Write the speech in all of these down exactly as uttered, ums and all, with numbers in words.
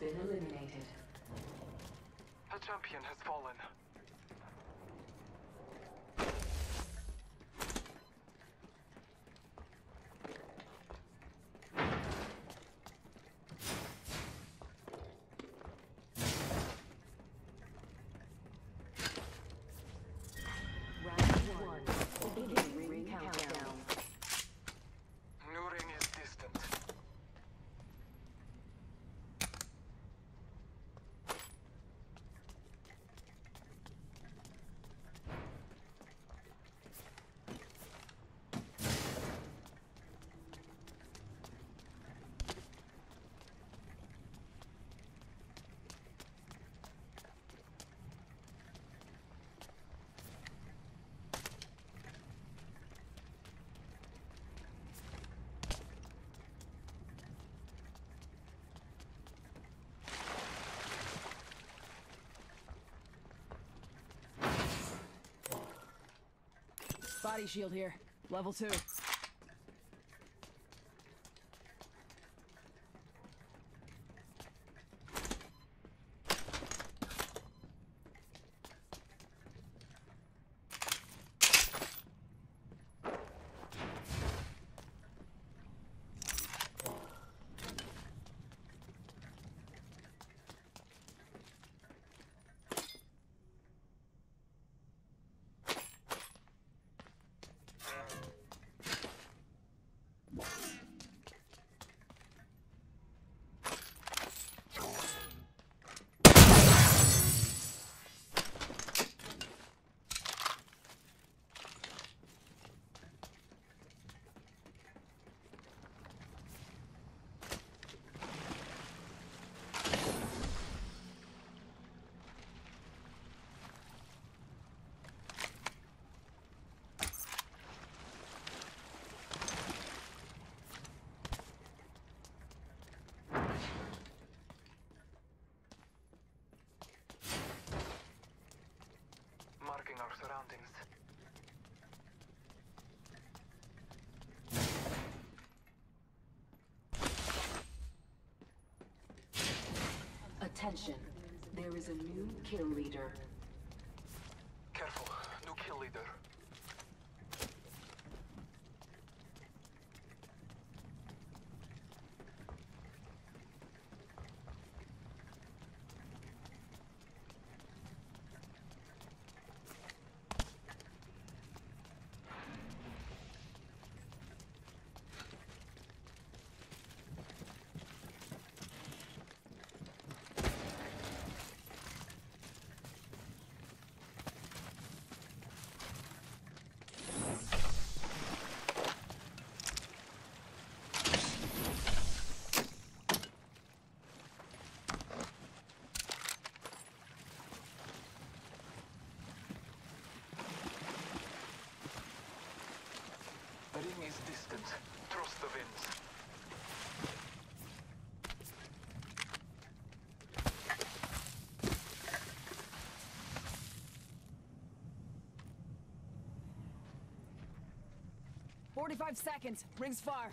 been eliminated. A champion has fallen. Body shield here. Level two. Marking our surroundings. Attention, there is a new kill leader. Careful, new kill leader. The ring is distant. Trust the winds. Forty-five seconds. Rings far.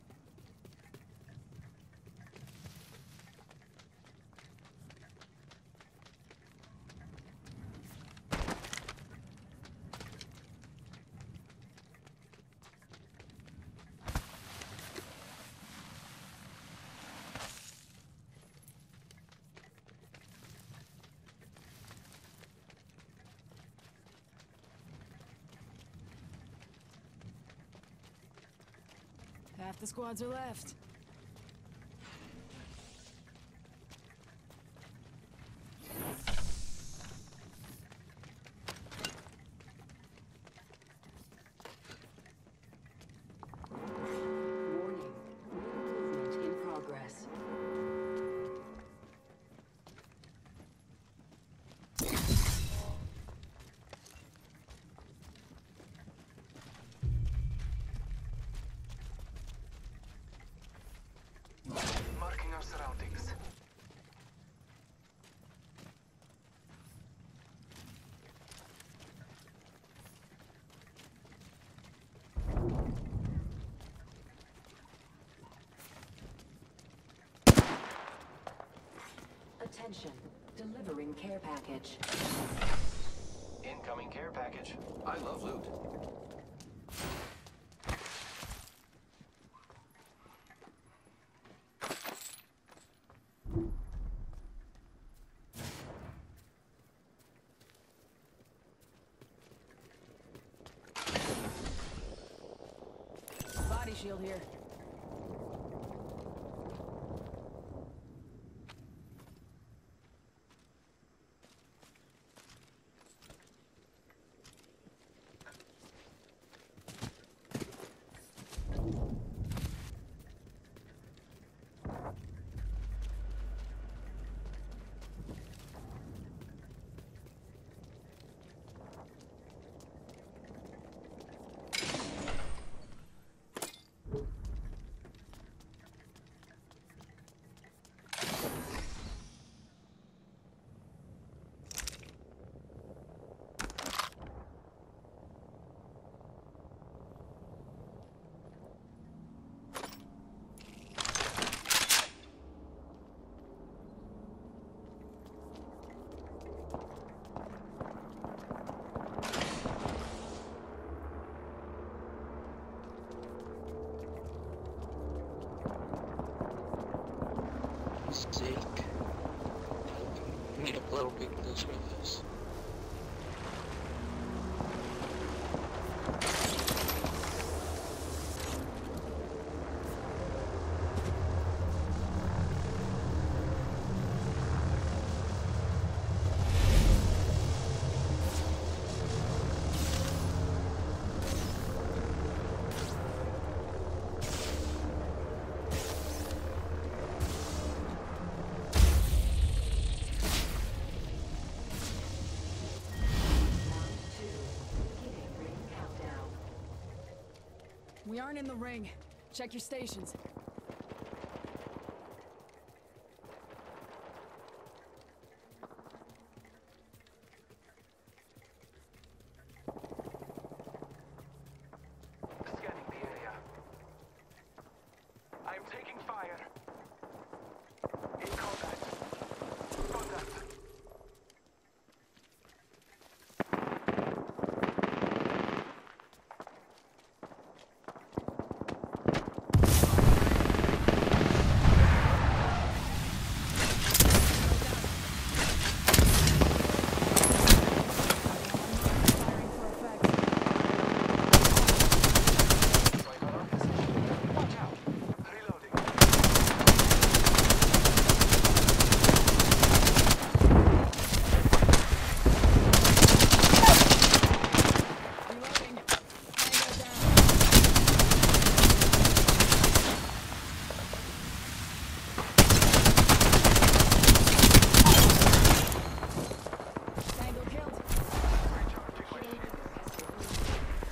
Half the squads are left. Warning, movement in progress. Attention, delivering care package. Incoming care package. I love loot. Body shield here. Sick. Need a little weakness with this. We aren't in the ring. Check your stations. Scanning the area. I am taking fire. In combat. Contact. Firing for effect. Right on our position. Watch out. Reloading. Reloading. Tango down. Tango killed. Recharging my shield.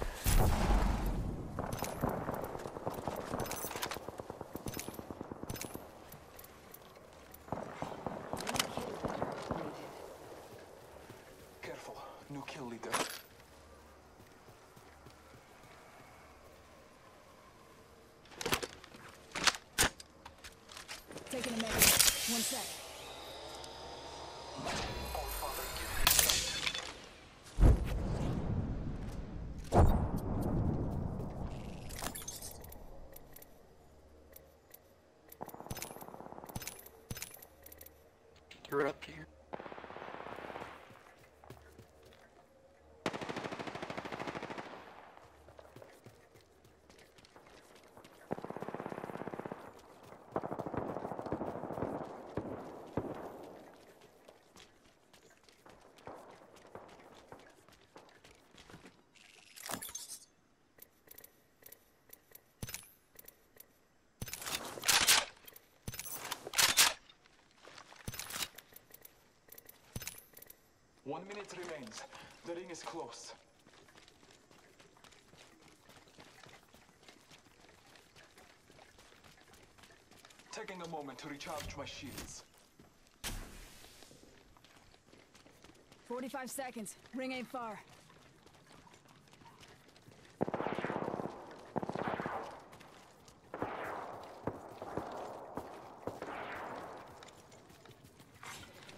Careful. New kill leader. Taking a minute. One sec. All Father, give me sight. You're up here. One minute remains. The ring is close. Taking a moment to recharge my shields. Forty-five seconds. Ring ain't far.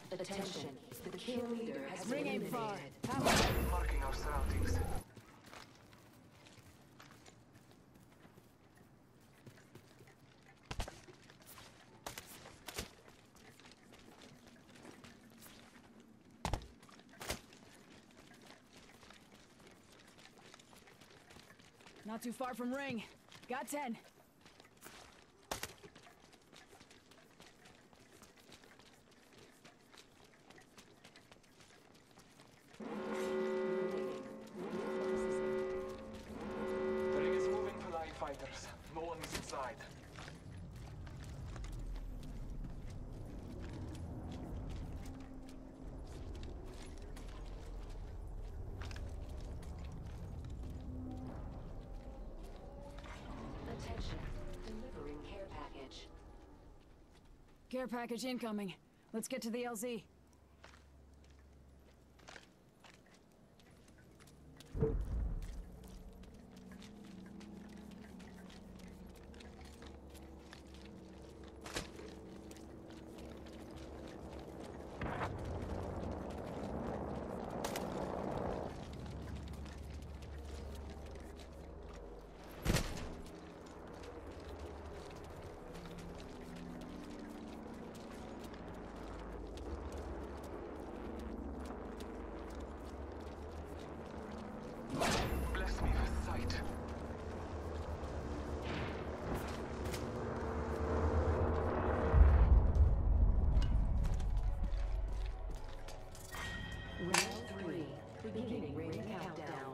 Attention, the kill leader has been Ring aim eliminated. far. Halfway. Marking our surroundings. Not too far from ring. Got ten. The ring is moving for live fighters. No one is inside. Attention, delivering care package. Care package incoming. Let's get to the L Z. Bless me with sight. Round three, beginning ring countdown.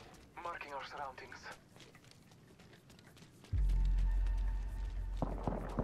Marking our surroundings.